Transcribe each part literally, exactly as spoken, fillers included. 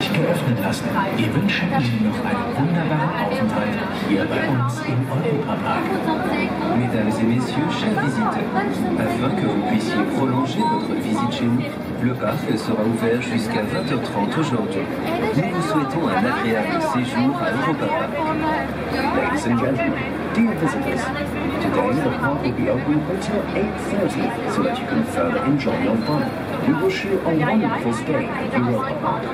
geöffnet lassen. Wir wünschen Ihnen noch einen wunderbaren Aufenthalt hier bei uns im Europapark. Mesdames et messieurs, chers visiteurs, afin que vous puissiez prolonger votre visite chez nous, le parc sera ouvert jusqu'à vingt heures trente aujourd'hui. Nous vous souhaitons un agréable séjour à Europa Park. Ladies and gentlemen, dear visitors, today the park will be open until eight thirty so that you can further enjoy your fun. We wish you a wonderful stay at Europa Park.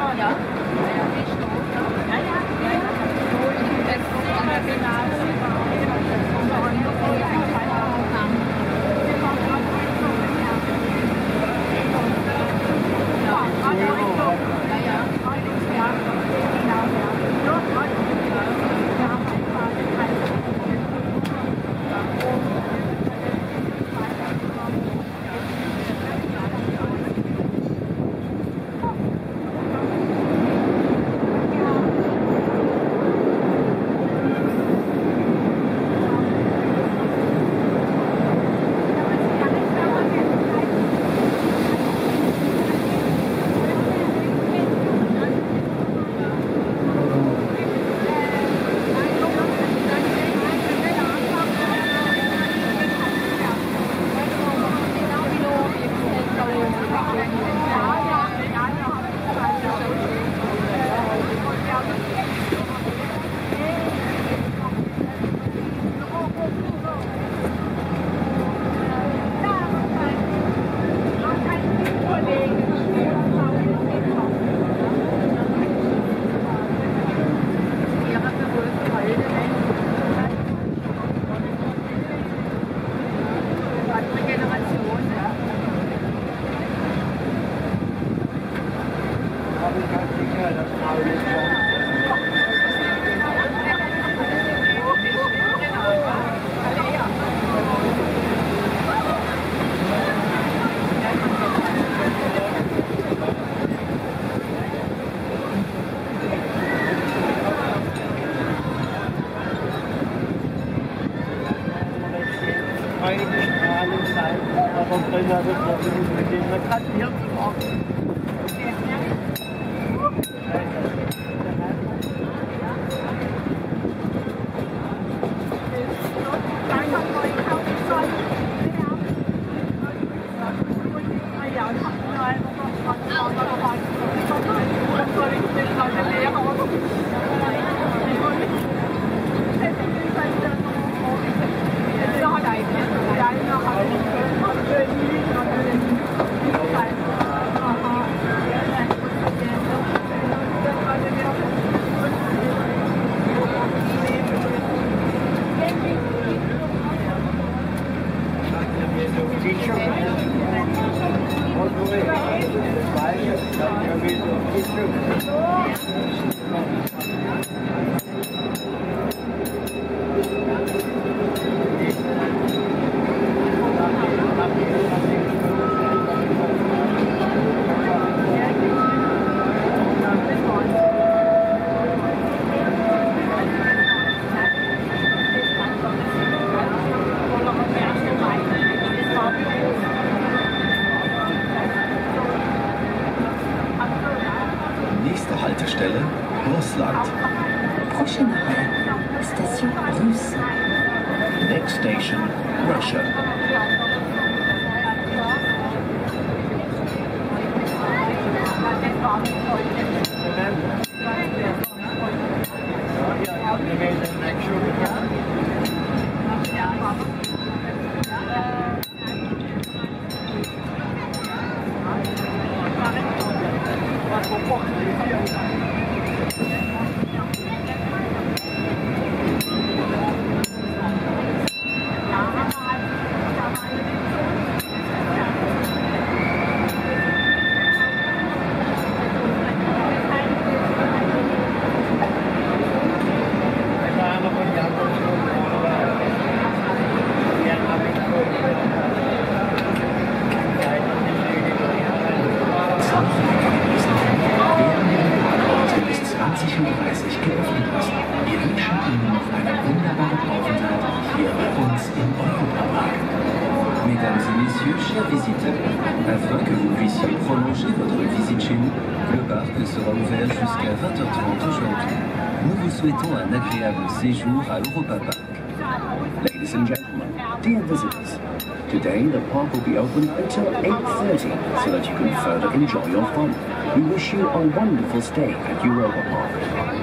Haltestelle Russland. Prochaine arrêt, station russe. Next station, Russia. Mesdames et messieurs, chers visiteurs, afin que vous puissiez prolonger votre visite chez nous, Le parc sera ouvert jusqu'à vingt heures trente aujourd'hui. Nous vous souhaitons un agréable séjour à Europa Park. Ladies and gentlemen, dear visitors, today the park will be open until eight thirty so that you can further enjoy your fun. We wish you a wonderful stay at Europa Park.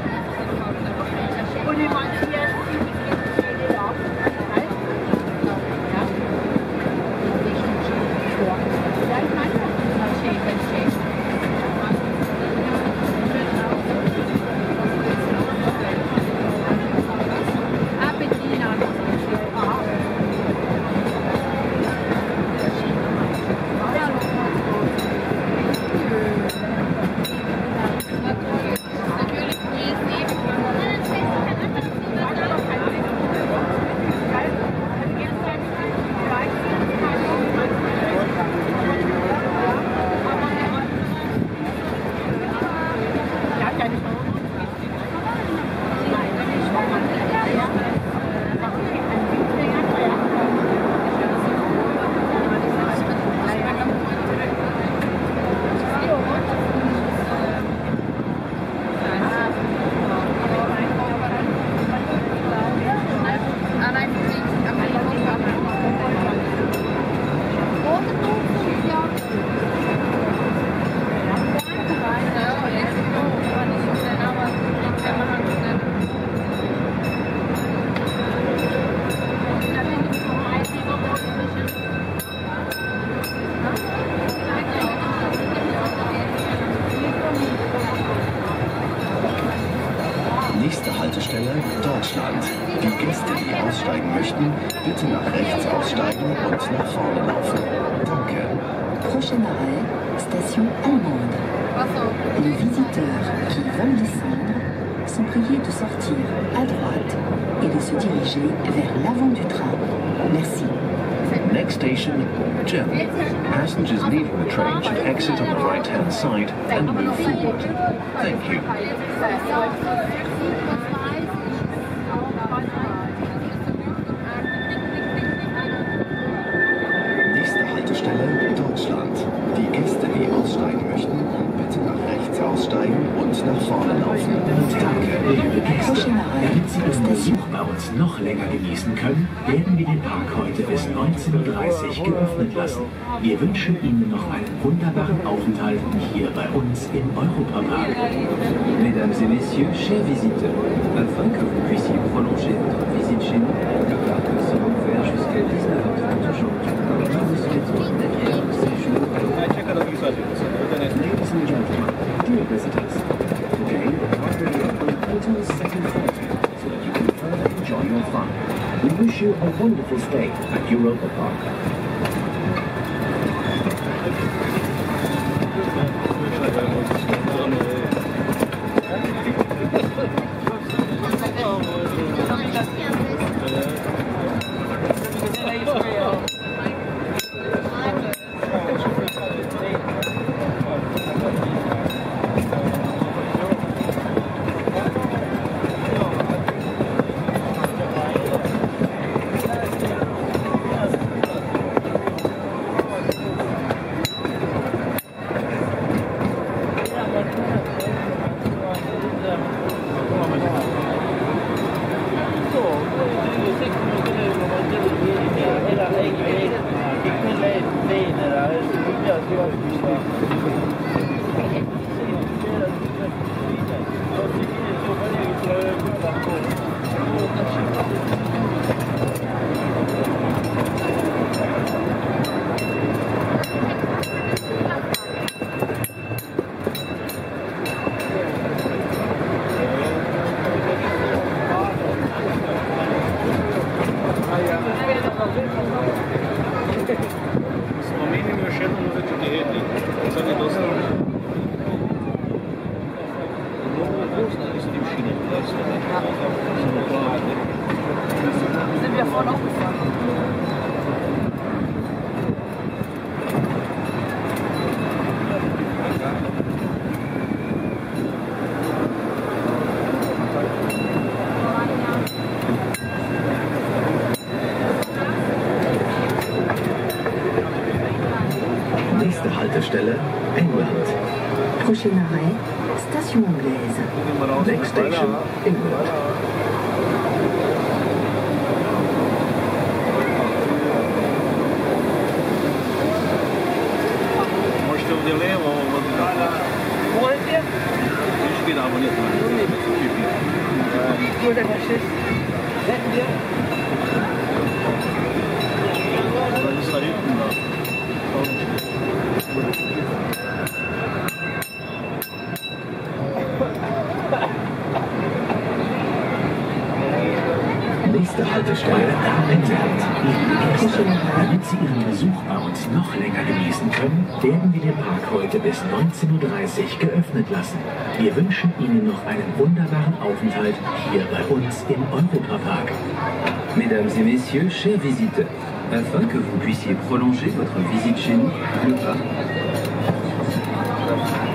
Nächste Haltestelle Deutschland. Die Gäste, die aussteigen möchten, bitte nach rechts aussteigen und nach vorne laufen. Danke. Prochain arrêt, station allemande. Les visiteurs qui veulent descendre sont priés de sortir à droite et de se diriger vers l'avant du train. Merci. Next station, Germany. Passengers leaving the train should exit on the right-hand side and move forward. Thank you. Nächste Haltestelle, Deutschland. Die Gäste, die aussteigen möchten, bitte nach rechts aussteigen und nach vorne laufen. Danke, liebe Gäste. Damit Sie den Besuch bei uns noch länger genießen können, werden wir den Park heute bis neunzehn Uhr dreißig geöffnet lassen. Wir wünschen Ihnen noch einen wunderbaren Aufenthalt hier bei uns im Europa Park. Mesdames et messieurs, chers visiteurs, afin que vous puissiez prolonger votre visite chez nous, le parc sera ouvert jusqu'à dix-neuf heures trente aujourd'hui. Nous vous souhaitons un agréable séjour à Ladies and gentlemen, dear visitors, today the park will be open until seven thirty so that you can further enjoy your fun. We wish you a wonderful stay at Europa Park. Prochain arrêt, station anglaise. Next station, England. Nächste Haltestelle Darmstadt. Damit Sie Ihren Besuch bei uns noch länger genießen können, werden wir den Park heute bis neunzehn Uhr dreißig geöffnet lassen. Wir wünschen Ihnen noch einen wunderbaren Aufenthalt hier bei uns im Europapark. Mesdames et messieurs, chers visiteurs, afin que vous puissiez prolonger votre visite chez nous, le parc